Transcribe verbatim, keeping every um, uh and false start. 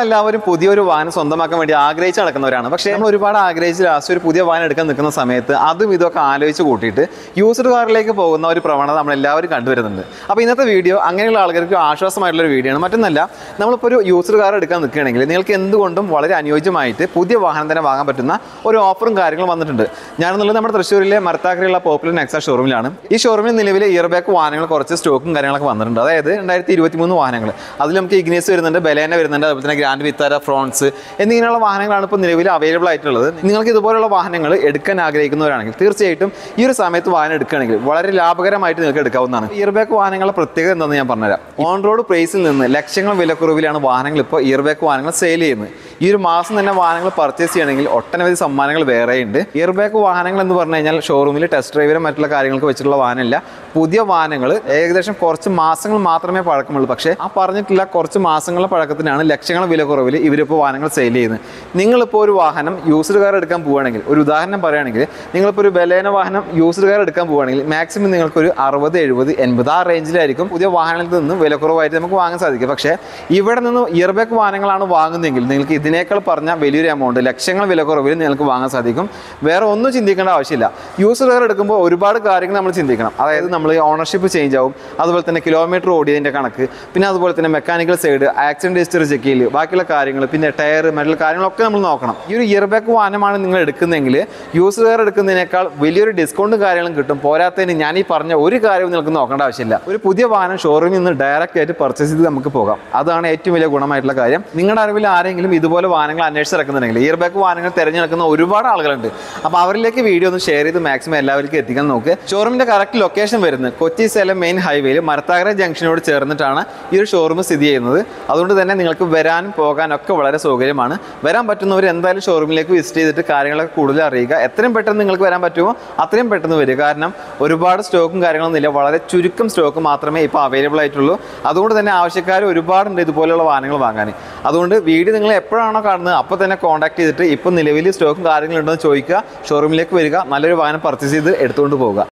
നമ്മളെല്ലാവരും പുതിയൊരു വാഹനം സ്വന്തമാക്കാൻ വേണ്ടി ആഗ്രഹിച്ച് നടക്കുന്നവരാണ്. പക്ഷേ നമ്മൾ ഒരുപാട് ആഗ്രഹിച്ച് ലാസ്റ്റ് ഒരു പുതിയ വാഹനം എടുക്കാൻ നിൽക്കുന്ന സമയത്ത് അതും ഇതൊക്കെ ആലോചിച്ച് കൂട്ടിയിട്ട് യൂസ്ഡ് കാറിലേക്ക് പോകുന്ന ഒരു പ്രവണത നമ്മളെല്ലാവരും കണ്ടുവരുന്നുണ്ട്. അപ്പോൾ ഇന്നത്തെ വീഡിയോ അങ്ങനെയുള്ള ആളുകൾക്ക് ആശ്വാസമായിട്ടുള്ള ഒരു വീഡിയോ ആണ്. മറ്റൊന്നല്ല, നമ്മളിപ്പോൾ ഒരു യൂസ്ഡ് കാർ എടുക്കാൻ നിൽക്കുകയാണെങ്കിൽ നിങ്ങൾക്ക് എന്തുകൊണ്ടും വളരെ അനുയോജ്യമായിട്ട് പുതിയ വാഹനം തന്നെ വാങ്ങാൻ പറ്റുന്ന ഒരു ഓഫറും കാര്യങ്ങളും വന്നിട്ടുണ്ട്. ഞാനെന്നുള്ളത് നമ്മുടെ തൃശ്ശൂരിലെ മരത്താക്കരയുള്ള പോപ്പുലർ നെക്സ ഷോറൂമിലാണ്. ഈ ഷോറൂമിൽ നിലവിൽ ഇയർ ബാക്ക് വാഹനങ്ങൾ കുറച്ച് സ്റ്റോക്കും കാര്യങ്ങളൊക്കെ വന്നിട്ടുണ്ട്. അതായത് രണ്ടായിരത്തി ഇരുപത്തി മൂന്ന് വാഹനങ്ങൾ, അതിൽ നമുക്ക് ഇഗ്നീസ് വരുന്നുണ്ട്, ബലേന വരുന്നുണ്ട്, അതുപോലെ തന്നെ ഗ്രാൻഡ് വിത്താര, ഫ്രോൺസ് എന്നിങ്ങനെയുള്ള വാഹനങ്ങളാണ് ഇപ്പോൾ നിലവിൽ അവൈലബിൾ ആയിട്ടുള്ളത്. നിങ്ങൾക്ക് ഇതുപോലുള്ള വാഹനങ്ങൾ എടുക്കാൻ ആഗ്രഹിക്കുന്നവരാണെങ്കിൽ തീർച്ചയായിട്ടും ഈ ഒരു സമയത്ത് വാഹനം എടുക്കുകയാണെങ്കിൽ വളരെ ലാഭകരമായിട്ട് നിങ്ങൾക്ക് എടുക്കാവുന്നതാണ്. ഇയർ ബാക്ക് വാഹനങ്ങളുടെ പ്രത്യേകത എന്താണെന്ന് ഞാൻ പറഞ്ഞുതരാം. ഓൺ റോഡ് പ്രൈസിൽ നിന്ന് ലക്ഷങ്ങൾ വിലക്കുറവിലാണ് വാഹനങ്ങൾ ഇപ്പോൾ ഇയർ ബാക്ക് വാഹനങ്ങൾ സെയിൽ ചെയ്യുന്നത്. ഈ ഒരു മാസം തന്നെ വാഹനങ്ങൾ പർച്ചേസ് ചെയ്യണമെങ്കിൽ ഒട്ടനവധി സമ്മാനങ്ങൾ വേറെയുണ്ട്. ഇയർ ബാക്ക് വാഹനങ്ങൾ എന്ന് പറഞ്ഞു കഴിഞ്ഞാൽ ഷോറൂമിൽ ടെസ്റ്റ് ഡ്രൈവിനും മറ്റുള്ള കാര്യങ്ങൾക്ക് വെച്ചിട്ടുള്ള വാഹനമില്ല. പുതിയ വാഹനങ്ങൾ ഏകദേശം കുറച്ച് മാസങ്ങൾ മാത്രമേ പഴക്കമുള്ളൂ. പക്ഷേ ആ പറഞ്ഞിട്ടുള്ള കുറച്ച് മാസങ്ങളുടെ പഴക്കത്തിനാണ് ലക്ഷങ്ങൾ വില കുറവിൽ ഇവരിപ്പോൾ വാഹനങ്ങൾ സെയിൽ ചെയ്യുന്നത്. നിങ്ങളിപ്പോൾ ഒരു വാഹനം യൂസ്ഡ് കാർ എടുക്കാൻ പോവുകയാണെങ്കിൽ, ഒരു ഉദാഹരണം പറയുകയാണെങ്കിൽ നിങ്ങളിപ്പോൾ ഒരു ബലേന വാഹനം യൂസ്ഡ് കാർ എടുക്കാൻ പോവുകയാണെങ്കിൽ മാക്സിമം നിങ്ങൾക്കൊരു അറുപത് എഴുപത് എൺപത് ആ റേഞ്ചിലായിരിക്കും പുതിയ വാഹനത്തിൽ നിന്ന് വില കുറവായിട്ട് നമുക്ക് വാങ്ങാൻ സാധിക്കും. പക്ഷേ ഇവിടെ നിന്ന് ഇയർ ബാക്ക് വാഹനങ്ങളാണ് വാങ്ങുന്നതെങ്കിൽ നിങ്ങൾക്ക് ഇതിനേക്കാൾ പറഞ്ഞ വലിയൊരു എമൗണ്ട് ലക്ഷങ്ങൾ വില കുറവിൽ നിങ്ങൾക്ക് വാങ്ങാൻ സാധിക്കും. വേറെ ഒന്നും ചിന്തിക്കേണ്ട ആവശ്യമില്ല. യൂസ്ഡ് കാർ എടുക്കുമ്പോൾ ഒരുപാട് കാര്യങ്ങൾ നമ്മൾ ചിന്തിക്കണം. അതായത് നമ്മൾ ഓണർഷിപ്പ് ചേഞ്ച് ആവും, അതുപോലെ തന്നെ കിലോമീറ്റർ ഓടിയതിൻ്റെ കണക്ക്, പിന്നെ അതുപോലെ തന്നെ mechanical side, accident history check ചെയ്യൽ, ബാക്കിയുള്ള കാര്യങ്ങൾ, പിന്നെ ടയർ, മെറ്റൽ കാര്യങ്ങളൊക്കെ നമ്മൾ നോക്കണം. ഈ ഒരു ഇയർ ബാക്ക് വാഹനമാണ് നിങ്ങൾ എടുക്കുന്നതെങ്കിൽ യൂസ്ഡ് കാർ എടുക്കുന്നതിനേക്കാൾ വലിയൊരു ഡിസ്കൗണ്ട് കാര്യങ്ങളും കിട്ടും. പോരാത്തതിന് ഞാൻ ഈ പറഞ്ഞ ഒരു കാര്യവും നിങ്ങൾക്ക് നോക്കേണ്ട ആവശ്യമില്ല. ഒരു പുതിയ വാഹനം ഷോറൂമിൽ നിന്ന് ഡയറക്റ്റ് ആയിട്ട് പർച്ചേസ് ചെയ്ത് നമുക്ക് പോകാം. അതാണ് ഏറ്റവും വലിയ ഗുണമായിട്ടുള്ള കാര്യം. നിങ്ങളുടെ അറിവിൽ ആരെങ്കിലും ഇതുപോലെ വാഹനങ്ങൾ അന്വേഷിച്ച് നടക്കുന്നുണ്ടെങ്കിൽ, ഇയർ ബാക്ക് വാഹനങ്ങൾ തിരഞ്ഞെടുക്കുന്ന ഒരുപാട് ആളുകളുണ്ട്. അപ്പോൾ അവരിലേക്ക് വീഡിയോ ഒന്ന് ഷെയർ ചെയ്ത് മാക്സിമം എല്ലാവർക്കും എത്തിക്കാൻ നോക്കുക. ഷോറൂമിൻ്റെ കറക്റ്റ് ലൊക്കേഷൻ വരുന്നത് കൊച്ചി സേലം മെയിൻ ഹൈവേയിൽ മരത്താക്കര ജംഗ്ഷനോട് ചേർന്നിട്ടാണ് ഈ ഒരു ഷോറൂം സ്ഥിതി ചെയ്യുന്നത്. അതുകൊണ്ട് തന്നെ നിങ്ങൾക്ക് വരാനും പോകാനും ഒക്കെ വളരെ സൗകര്യമാണ്. വരാൻ പറ്റുന്നവർ എന്തായാലും ഷോറൂമിലേക്ക് വിസിറ്റ് ചെയ്തിട്ട് കാര്യങ്ങളൊക്കെ കൂടുതൽ അറിയുക. എത്രയും പെട്ടെന്ന് നിങ്ങൾക്ക് വരാൻ പറ്റുമോ അത്രയും പെട്ടെന്ന് വരിക. കാരണം ഒരുപാട് സ്റ്റോക്കും കാര്യങ്ങളൊന്നും ഇല്ല, വളരെ ചുരുക്കം സ്റ്റോക്ക് മാത്രമേ ഇപ്പോൾ അവൈലബിൾ ആയിട്ടുള്ളൂ. അതുകൊണ്ട് തന്നെ ആവശ്യക്കാർ ഒരുപാടുണ്ട് ഇതുപോലെയുള്ള വാഹനങ്ങൾ വാങ്ങാൻ. അതുകൊണ്ട് വീഡിയോ നിങ്ങൾ എപ്പോഴാണോ കാണുന്നത് അപ്പോൾ തന്നെ കോൺടാക്ട് ചെയ്തിട്ട് ഇപ്പോൾ നിലവിൽ സ്റ്റോക്കും കാര്യങ്ങളുണ്ടോ എന്ന് ചോദിക്കുക, ഷോറൂമിലേക്ക് വരിക, നല്ലൊരു വാഹനം പർച്ചേസ് ചെയ്ത് എടുത്തുകൊണ്ട് പോവുക.